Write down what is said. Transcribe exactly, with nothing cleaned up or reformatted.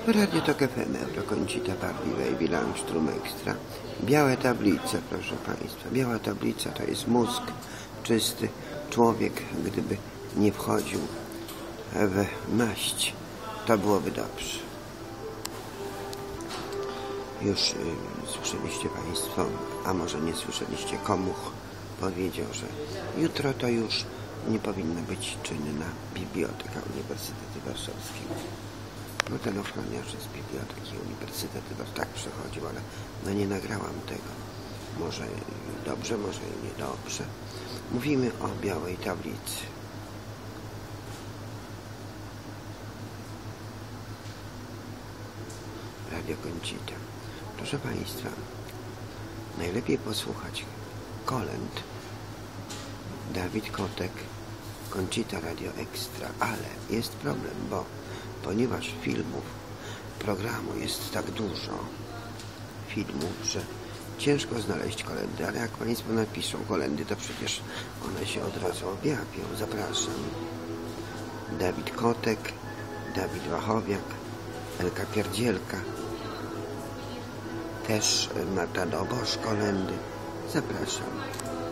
Radio Tok F M, Euroconsita, Parliwej, Langstrum Extra. Białe tablice, proszę Państwa. Biała tablica to jest mózg czysty. Człowiek, gdyby nie wchodził w maść, to byłoby dobrze. Już y, słyszeliście Państwo, a może nie słyszeliście, Komuch powiedział, że jutro to już nie powinna być czynna Biblioteka Uniwersytetu Warszawskiego. No ten ochroniarz z Biblioteki Uniwersytetu tak przechodził, ale no nie nagrałam tego. Może dobrze, może i niedobrze. Mówimy o białej tablicy. Radio Koncita. Proszę Państwa, najlepiej posłuchać kolęd. Dawid Kotek, Koncita Radio Extra, ale jest problem, bo ponieważ filmów, programu jest tak dużo filmów, że ciężko znaleźć kolędy, ale jak Państwo napiszą kolędy, to przecież one się od razu objawią. Zapraszam. Dawid Kotek, Dawid Wachowiak, Elka Pierdzielka, też Marta Dobosz kolędy. Zapraszam.